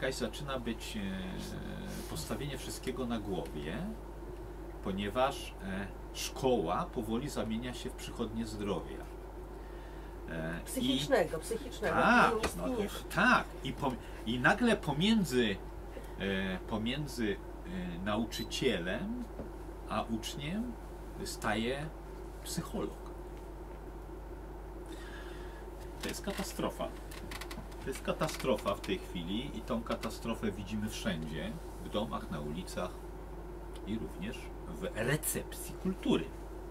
jakaś zaczyna być postawienie wszystkiego na głowie, ponieważ szkoła powoli zamienia się w przychodnię zdrowia. Psychicznego. Tak, no, tak. I nagle pomiędzy nauczycielem a uczniem staje psycholog. To jest katastrofa. To jest katastrofa w tej chwili i tą katastrofę widzimy wszędzie, w domach, na ulicach i również w recepcji kultury.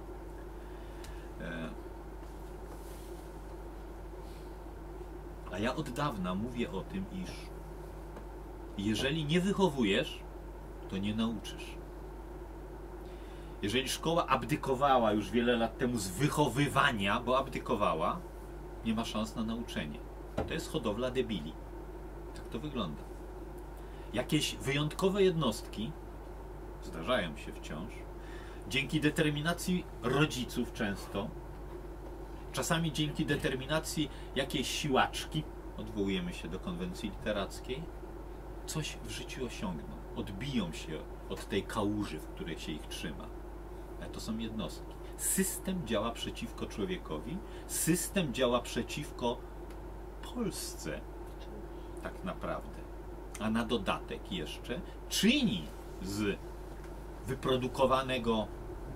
A ja od dawna mówię o tym, iż jeżeli nie wychowujesz, to nie nauczysz. Jeżeli szkoła abdykowała już wiele lat temu z wychowywania, bo abdykowała, nie ma szans na nauczenie. To jest hodowla debili. Tak to wygląda. Jakieś wyjątkowe jednostki zdarzają się wciąż, dzięki determinacji rodziców często, czasami dzięki determinacji jakiejś siłaczki, odwołujemy się do konwencji literackiej, coś w życiu osiągną, odbiją się od tej kałuży, w której się ich trzyma. Ale to są jednostki. System działa przeciwko człowiekowi, system działa przeciwko Polsce tak naprawdę. A na dodatek jeszcze czyni z wyprodukowanego,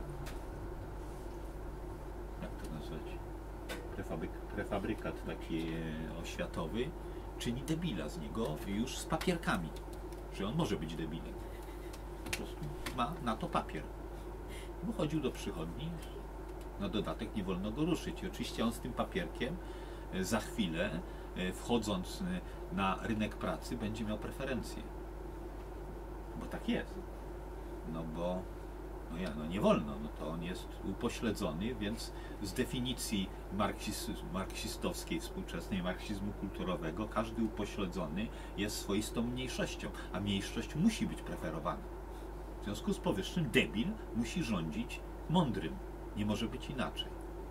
jak to nazwać, prefabrykat taki oświatowy, czyni debila z niego już z papierkami, że on może być debilem. Po prostu ma na to papier. Bo chodził do przychodni, na dodatek nie wolno go ruszyć. I oczywiście on z tym papierkiem za chwilę, wchodząc na rynek pracy, będzie miał preferencje. Bo tak jest. No bo nie wolno, no to on jest upośledzony, więc z definicji marksistowskiej, współczesnej marksizmu kulturowego, każdy upośledzony jest swoistą mniejszością, a mniejszość musi być preferowana. W związku z powyższym debil musi rządzić mądrym. Nie może być inaczej.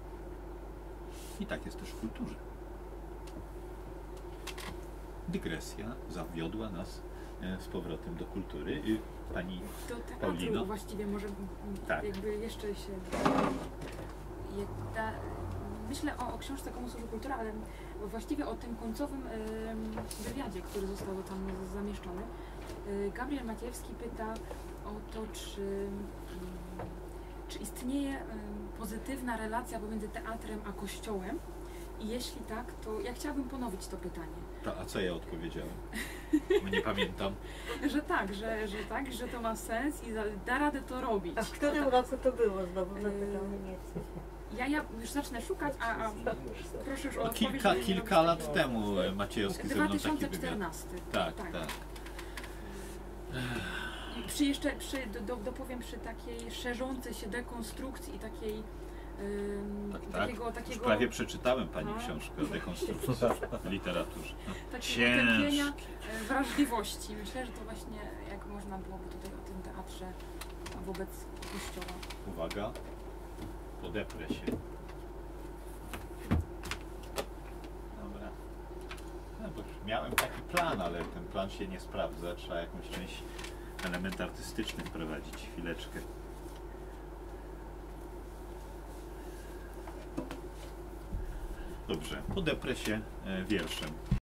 I tak jest też w kulturze. Dygresja zawiodła nas z powrotem do kultury. Pani do teatru Paulino. Właściwie może tak. Jakby jeszcze się... Myślę o książce Komu służy kultura, ale właściwie o tym końcowym wywiadzie, który został tam zamieszczony. Gabriel Maciejewski pyta o to, czy istnieje pozytywna relacja pomiędzy teatrem a kościołem i jeśli tak, to ja chciałabym ponowić to pytanie. A co ja odpowiedziałem? Bo nie pamiętam. Że tak, że to ma sens i da radę to robić. A w którym roku to było znowu zapytamy Niemcy? Ja już zacznę szukać, a proszę już o odpowiedź. Kilka lat temu Maciejewski ze mną taki wywiad. 2014. Tak. Dopowiem przy takiej szerzącej się dekonstrukcji i takiej takiego... Już prawie przeczytałem Pani książkę o dekonstrukcji w literaturze. Takiego tępienia wrażliwości. Myślę, że to właśnie jak można byłoby tutaj o tym teatrze wobec kościoła. Uwaga, podeprę się. Dobra. No bo miałem taki plan, ale ten plan się nie sprawdza. Trzeba jakąś część element artystyczny wprowadzić. Chwileczkę. Dobrze, podeprę się wierszem.